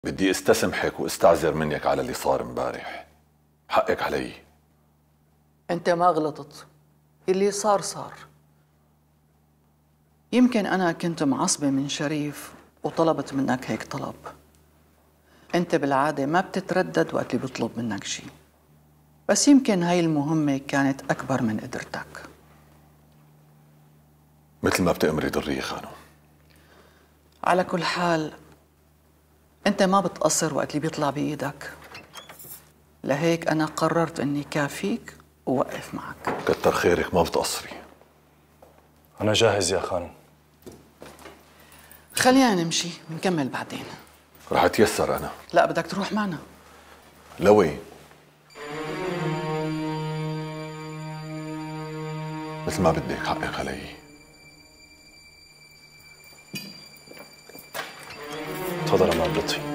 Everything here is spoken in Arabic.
بدي استسمحك واستعذر منك على اللي صار امبارح. حقك علي. انت ما غلطت، اللي صار صار. يمكن انا كنت معصبة من شريف وطلبت منك هيك طلب. انت بالعادة ما بتتردد وقت اللي بيطلب منك شيء، بس يمكن هاي المهمة كانت أكبر من قدرتك. مثل ما بتأمري ضرية خانم. على كل حال انت ما بتقصر وقت اللي بيطلع بإيدك، لهيك أنا قررت أني كافيك ووقف معك. كتر خيرك، ما بتقصري. أنا جاهز يا خانم. خلينا نمشي نكمل بعدين. رح اتيسر أنا. لا، بدك تروح معنا. لوين؟ مثل ما بدك، حقك علي. تفضل يا عم لطفي.